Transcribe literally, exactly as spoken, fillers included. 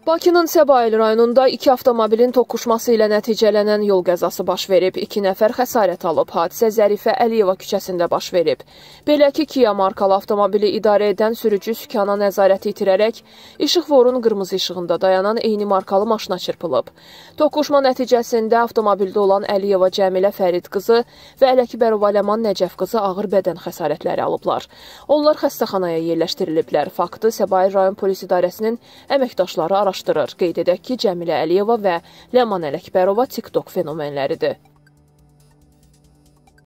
Bakının Səbail rayonunda iki avtomobilin toqquşması ilə nəticələnən yol qəzası baş verib. İki nəfər xəsarət alıb. Hadisə Zərifə Əliyeva küçəsində baş verib. Belə ki, Kia markalı avtomobili idarə edən sürücü sükana nəzarəti itirərək işıqforun qırmızı işığında dayanan eyni markalı maşına çırpılıb. Toqquşma nəticəsində avtomobildə olan Əliyeva Cəmilə Fərid qızı və Ələkbərova Ləman Nəcəf qızı ağır bədən xəsarətləri alıblar. Onlar xəstəxanaya yerləşdiriliblər. Faktı Səbail rayon polis idarəsinin əməkdaşları araşdırır. Qeyd edək ki, Cəmilə Əliyeva və Ləman Ələkbərova TikTok fenomenləridir.